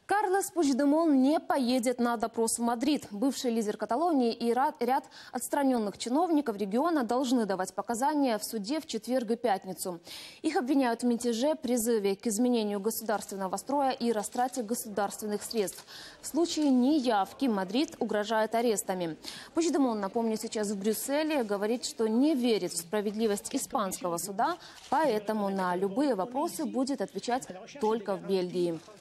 Карлес Пучдемон не поедет на допрос в Мадрид. Бывший лидер Каталонии и ряд отстраненных чиновников региона должны давать показания в суде в четверг и пятницу. Их обвиняют в мятеже, призыве к изменению государственного строя и растрате государственных средств. В случае неявки Мадрид угрожает арестами. Пучдемон, напомню, сейчас в Брюсселе, говорит, что не верит в справедливость испанского суда, поэтому на любые вопросы будет отвечать только в Бельгии.